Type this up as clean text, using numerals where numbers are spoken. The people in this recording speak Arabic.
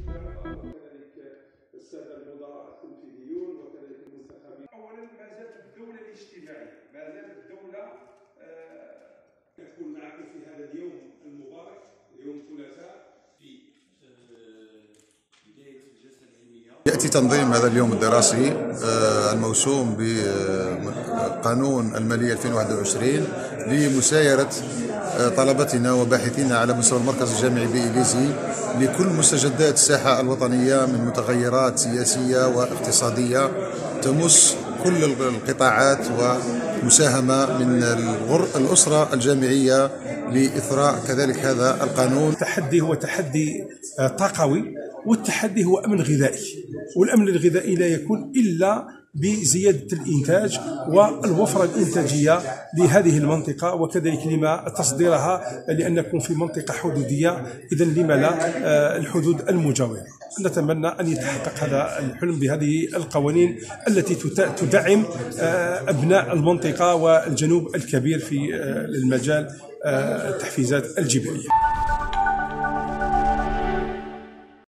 الشفاء وكذلك الساده المدراء التنفيذيون وكذلك المنتخبين. اولا ما زالت الدوله الاجتماعيه، ما زالت الدوله تكون معكم في هذا اليوم المبارك، اليوم الثلاثاء في بدايه الجلسه العلميه. يأتي تنظيم هذا اليوم الدراسي الموسوم بقانون المالية 2021 لمسايرة طلبتنا وباحثينا على مستوى المركز الجامعي بإليزي لكل مستجدات الساحة الوطنية من متغيرات سياسية واقتصادية تمس كل القطاعات ومساهمة من الأسرة الجامعية لإثراء كذلك هذا القانون. التحدي هو تحدي طاقوي، والتحدي هو أمن غذائي، والأمن الغذائي لا يكون إلا بزيادة الإنتاج والوفرة الإنتاجية لهذه المنطقة، وكذلك لما تصديرها لأن نكون في منطقة حدودية، إذا لما لا الحدود المجاورة. نتمنى أن يتحقق هذا الحلم بهذه القوانين التي تدعم أبناء المنطقة والجنوب الكبير في المجال التحفيزات الجبائية.